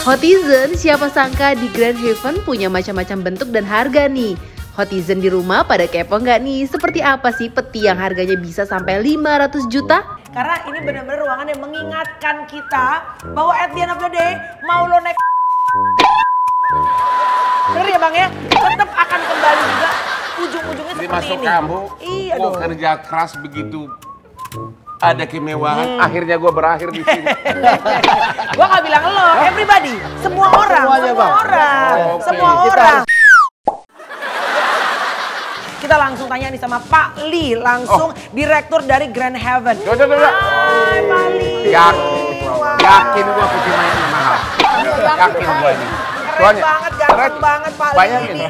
Hotizen, siapa sangka di Grand Haven punya macam-macam bentuk dan harga nih. Hotizen di rumah pada kepo nggak nih? Seperti apa sih peti yang harganya bisa sampai 500 juta? Karena ini benar-benar ruangan yang mengingatkan kita bahwa at the end of the day, mau lo naik bener ya Bang ya, tetap akan kembali juga ujung-ujungnya seperti masuk ini. kamu, Iya gua dong. kerja keras begitu ada kemewahan, akhirnya gue berakhir di sini. Gua gak bilang lo, everybody, semua orang, Semuanya, semua Bang. orang, Oke. semua orang. Kita langsung tanya nih sama Pak Lee, langsung direktur dari Grand Haven. Coba. Hai Pak Lee. Yakin gue peti mayatnya mahal. Yakin gue ini. Keren banget, ganteng banget Pak Lee Bayangin. ini.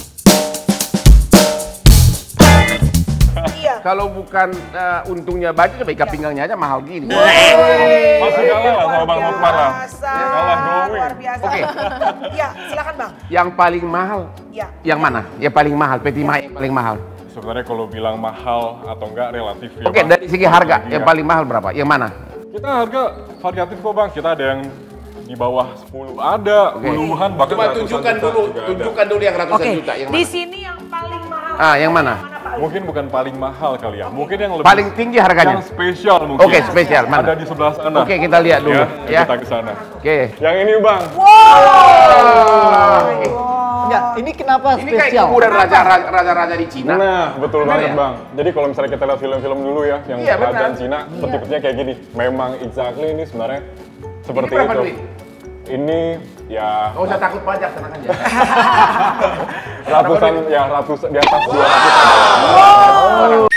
Iya. Kalau bukan untungnya baju, coba ikat pinggangnya aja mahal gini. Masih kalah lah sama Bang Mukmar lah. Kalah glowing. Luar biasa. Oke. Ya, silakan Bang. Yang paling mahal, Ya. yang mana? Yang paling mahal, peti mayat yang paling mahal. Sebenarnya kalau bilang mahal atau enggak relatif ya. Oke, Bang. dari segi harga, Iya. yang paling mahal berapa? Yang mana? Kita harga variatif kok Bang. Kita ada yang di bawah 10 ada, Oke. puluhan bahkan Coba ratusan tunjukkan juta dulu, juga ada. tunjukkan dulu yang ratusan Oke, juta. Yang di mana? sini yang paling mahal. Yang mana? Pak Lee? Mungkin bukan paling mahal kali ya. Mungkin yang lebih Paling tinggi harganya? yang spesial mungkin. Oke, spesial. Ada Mana? di sebelah sana. Oke, kita lihat dulu. Ya. Kita ke sana. Oke. Yang ini Bang. Enggak, ini kenapa Ini kayak spesial? kuburan raja-raja di Cina. Nah, betul Benar banget ya? Bang. Jadi kalau misalnya kita lihat film-film dulu ya, yang Iya, kerajaan benar. Cina, peti-petinya kayak gini. Memang exactly ini sebenarnya seperti berapa itu. duit? Ini ya Gak usah takut pajak, tenang aja. ratusan, ya ratusan di atas 200.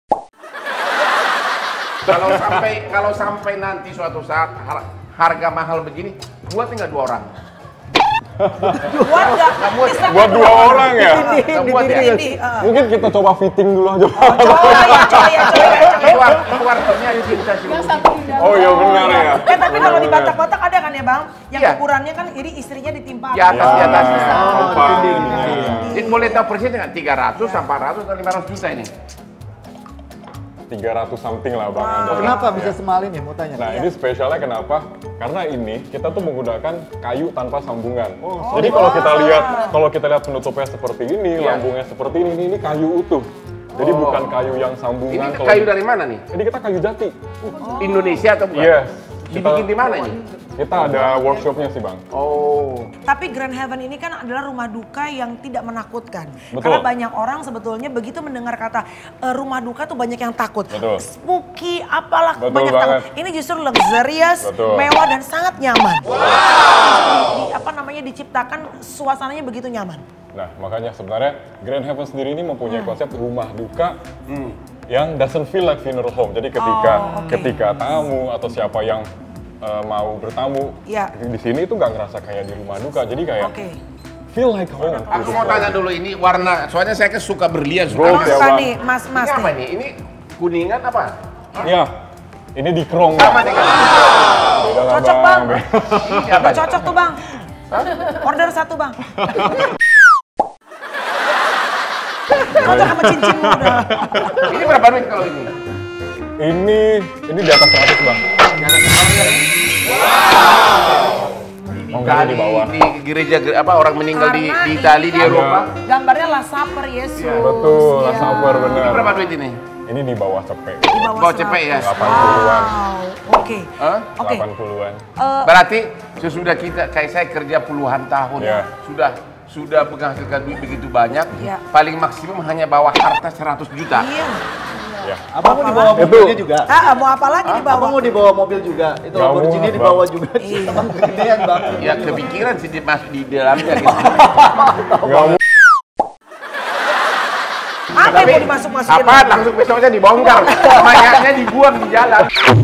Kalau sampai nanti suatu saat harga mahal begini, gua tinggal 2 orang. Buat nggak? Bisa Buat 2 orang ya. Nggak buat ya? ini. Mungkin kita coba fitting dulu aja. Keluar punya di sini saya Oh iya benar ya. Tapi kalau di Batak-Batak ada kan ya Bang? Yang Iya. ukurannya kan jadi istrinya ditimpa. Di atas, di atas. Kompak. Jadi boleh tahu persis nggak? 300, 400, atau 500 juta ini? 300 something lah Bang. ada. Kenapa bisa semahal ini? Mau tanya. Nah ini spesialnya kenapa? Karena ini kita tuh menggunakan kayu tanpa sambungan. Jadi kalau kita lihat penutupnya seperti ini, Iya. lambungnya seperti ini kayu utuh. Jadi bukan kayu yang sambungan. Ini kayu dari mana nih? Ini kita kayu jati. Indonesia atau bukan? Yes. Dibikin di mana ini? Kita ada workshopnya sih Bang. Oh. Tapi Grand Haven ini kan adalah rumah duka yang tidak menakutkan. Betul. Karena banyak orang sebetulnya begitu mendengar kata rumah duka tuh banyak yang takut. Betul. Spooky, apalah Betul banyak banget. takut. Ini justru luxurious, Betul. mewah dan sangat nyaman. Diciptakan suasananya begitu nyaman. Nah makanya sebenarnya Grand Haven sendiri ini mempunyai konsep rumah duka yang doesn't feel like funeral home. Jadi ketika tamu atau siapa yang mau bertamu Iya. di sini itu nggak ngerasa kayak di rumah duka. Jadi kayak Oke. feel like home. Aku mau tanya dulu ini warna, soalnya saya kan suka berlian. Gold Suka. ya, Apa Bang. nih, mas-mas Ini apa nih? nih? Ini kuningan apa? Iya, ini di krong Sama Bang. dengan Beda lah, Cocok Bang. ini apa? Udah cocok tuh Bang. Order 1 Bang. Cocok sama cincinmu udah. Ini berapa duit kalau ini? Ini di atas 100 Bang. Oh, enggak, Itali, di bawah. di gereja apa orang meninggal di Karena Itali, di ini kan Eropa. Gambarnya Last Supper Yesus. Betul, Iya. Last Supper Ini bener. berapa duit ini? Ini di bawah cepet. Di bawah Bawa cepet ya? 80-an. Wow, oke. Hah? Oke. 80-an. Berarti sesudah kita kayak saya kerja puluhan tahun, Iya. sudah menghasilkan duit begitu banyak, Iya. paling maksimum hanya bawa harta 100 juta. Iya. Ya. Abang mau dibawa Itu. mobilnya juga? Mau apa lagi di Abang bawah? mau dibawa mobil juga? Itu Nggak Lamborghini muat, dibawa Bang. juga? Iya. Abang kegedean Bang. Ya kepikiran sih dia masuk di dalamnya gitu. Nggak mau. Apa yang mau dimasuk-masukin? Apa langsung besoknya dibongkar, mayatnya dibuang di jalan.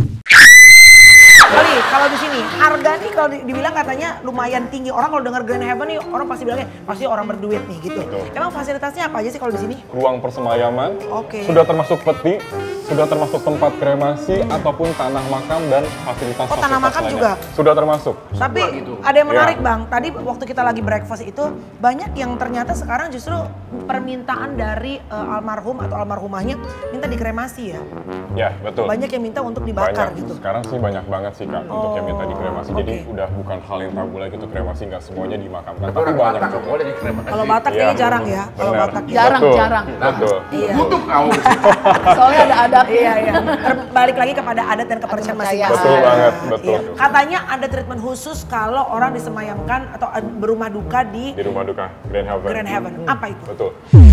Kali kalau di sini harga nih kalau dibilang katanya lumayan tinggi. Orang kalau dengar Grand Haven nih orang pasti bilangnya pasti orang berduit nih gitu. Betul. Emang fasilitasnya apa aja sih kalau di sini? Ruang persemayaman, Oke. sudah termasuk peti, sudah termasuk tempat kremasi ataupun tanah makam dan fasilitas Oh, tanah makam lainnya. juga? Sudah termasuk. Tapi gitu. ada yang menarik Iya. Bang, tadi waktu kita lagi breakfast itu banyak yang ternyata sekarang justru permintaan dari almarhum atau almarhumahnya minta dikremasi ya. Ya, betul. Banyak yang minta untuk dibakar Banyak. gitu. Sekarang sih banyak banget dikremasi Kak, untuk yang minta dikremasi. Jadi udah bukan hal yang tabu lagi untuk kremasi, nggak semuanya dimakamkan. Tapi Orang banyak Batak nggak juga. boleh dikremasi. Kalau Batak Iya, kayaknya jarang ya. Kalau benar. Batak ya. Jarang, Betul, jarang. Betul. Iya. Butuh kau. Soalnya ada adabnya. Iya, iya. Balik lagi kepada adat dan kepercayaan Kepercayaan. masing-masing. Betul banget, betul. Iya. Katanya ada treatment khusus kalau orang disemayamkan atau berumah duka di Di rumah duka Grand Heaven. Grand Heaven. Apa itu? Betul.